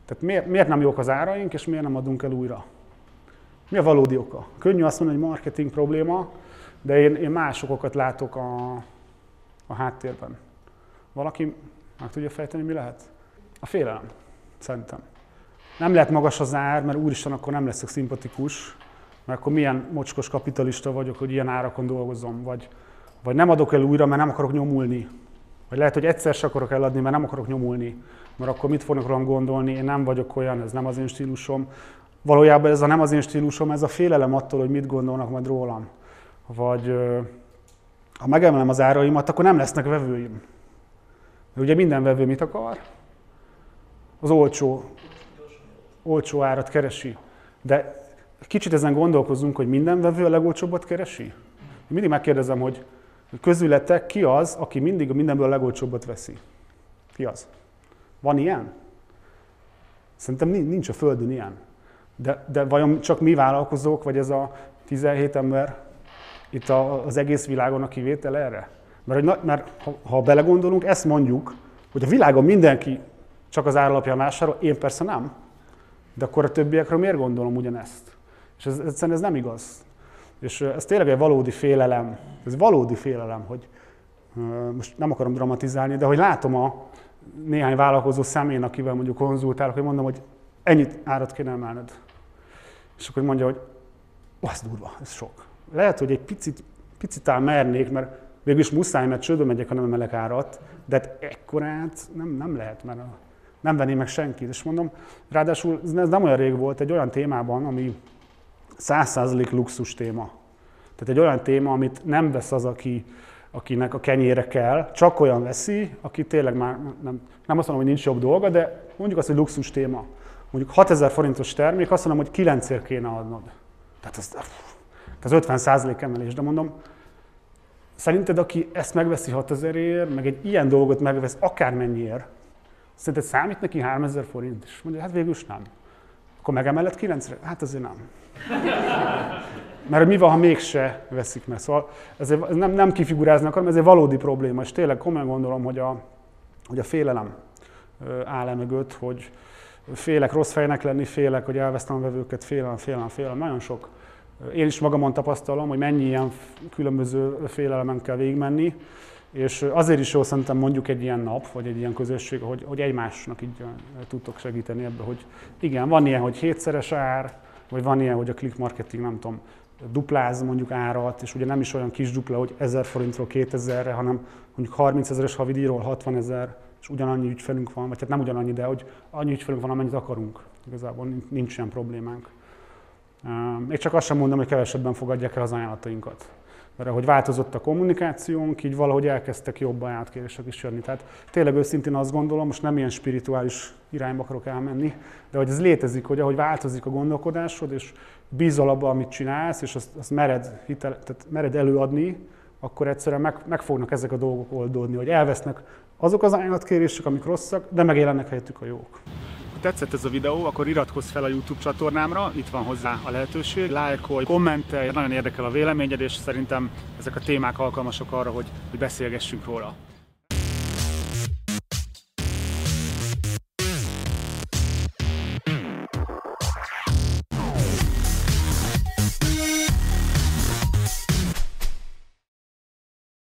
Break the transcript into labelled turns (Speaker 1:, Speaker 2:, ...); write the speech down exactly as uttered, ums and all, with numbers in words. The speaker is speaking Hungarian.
Speaker 1: Tehát miért, miért nem jók az áraink, és miért nem adunk el újra? Mi a valódi oka? Könnyű azt mondani, hogy marketing probléma, de én, én más okokat látok a, a háttérben. Valaki meg tudja fejteni, mi lehet? A félelem, szerintem. Nem lehet magas az ár, mert úristen, akkor nem leszek szimpatikus, mert akkor milyen mocskos kapitalista vagyok, hogy ilyen árakon dolgozom, vagy, vagy nem adok el újra, mert nem akarok nyomulni. Vagy lehet, hogy egyszer se akarok eladni, mert nem akarok nyomulni, mert akkor mit fognak rólam gondolni, én nem vagyok olyan, ez nem az én stílusom. Valójában ez a nem az én stílusom, ez a félelem attól, hogy mit gondolnak majd rólam. Vagy ha megemelem az áraimat, akkor nem lesznek vevőim. De ugye minden vevő mit akar? Az olcsó, olcsó árat keresi. De kicsit ezen gondolkozzunk, hogy minden vevő a legolcsóbbat keresi. Én mindig megkérdezem, hogy közületek ki az, aki mindig a mindenből a legolcsóbbat veszi? Ki az? Van ilyen? Szerintem nincs a Földön ilyen. De, de vajon csak mi vállalkozók, vagy ez a tizenhét ember itt a, az egész világon a kivétel erre? Mert, hogy, mert ha, ha belegondolunk, ezt mondjuk, hogy a világon mindenki csak az ár alapján vásárol, én persze nem. De akkor a többiekről miért gondolom ugyanezt? És ez, egyszerűen ez nem igaz. És ez tényleg egy valódi félelem, ez valódi félelem, hogy most nem akarom dramatizálni, de hogy látom a néhány vállalkozó szemén, akivel mondjuk konzultálok, hogy mondom, hogy ennyit árat kéne emelned. És akkor mondja, hogy ó, ez durva, ez sok. Lehet, hogy egy picit, picit ál mernék, mert végülis muszáj, mert csődbe megyek, ha nem emelek árat, de hát ekkorát nem, nem lehet, mert nem venné meg senkit. És mondom, ráadásul ez nem olyan rég volt egy olyan témában, ami száz százalék luxus téma. Tehát egy olyan téma, amit nem vesz az, aki, akinek a kenyére kell, csak olyan veszi, aki tényleg már nem, nem azt mondom, hogy nincs jobb dolga, de mondjuk azt, hogy luxus téma. Mondjuk hatezer forintos termék, azt mondom, hogy kilencért kéne adnod. Tehát ez, ez ötven százalék emelés, de mondom, szerinted, aki ezt megveszi hatezerért, meg egy ilyen dolgot megvesz akármennyiért, szerinted számít neki háromezer forint? És mondja, hát végül is nem. Akkor megemeled kilencre? Hát azért nem. Mert mi van, ha mégse veszik meg? Szóval ez nem, nem kifigurázni akarom, ez egy valódi probléma, és tényleg komolyan gondolom, hogy a, hogy a félelem áll e mögött, hogy félek rossz fejnek lenni, félek, hogy elvesztem a vevőket, félelem, félelem, félelem. Nagyon sok. Én is magamon tapasztalom, hogy mennyi ilyen különböző félelemen kell végigmenni, és azért is jó szerintem mondjuk egy ilyen nap, vagy egy ilyen közösség, hogy, hogy egymásnak így tudtok segíteni ebbe, hogy igen, van ilyen, hogy hétszeres ár, vagy van ilyen, hogy a click marketing, nem tudom, dupláz mondjuk árat, és ugye nem is olyan kis dupla, hogy ezer forintról kétezerre, hanem mondjuk harmincezeres havidíjról hatvanezer, és ugyanannyi ügyfelünk van, vagy hát nem ugyanannyi, de hogy annyi ügyfelünk van, amennyit akarunk. Igazából nincs ilyen problémánk. Még csak azt sem mondom, hogy kevesebben fogadják el az ajánlatainkat. Mert ahogy változott a kommunikációnk, így valahogy elkezdtek jobb ajánlatkérések is jönni. Tehát tényleg őszintén azt gondolom, most nem ilyen spirituális irányba akarok elmenni, de hogy ez létezik, hogy ahogy változik a gondolkodásod, és bízol abba, amit csinálsz, és azt, azt mered, hitel, tehát mered előadni, akkor egyszerűen meg, meg fognak ezek a dolgok oldódni, hogy elvesznek azok az ajánlatkérések, amik rosszak, de megjelennek helyettük a jók. Ha tetszett ez a videó, akkor iratkozz fel a YouTube csatornámra, itt van hozzá a lehetőség. Lájkolj, kommentelj, nagyon érdekel a véleményed, és szerintem ezek a témák alkalmasak arra, hogy beszélgessünk róla.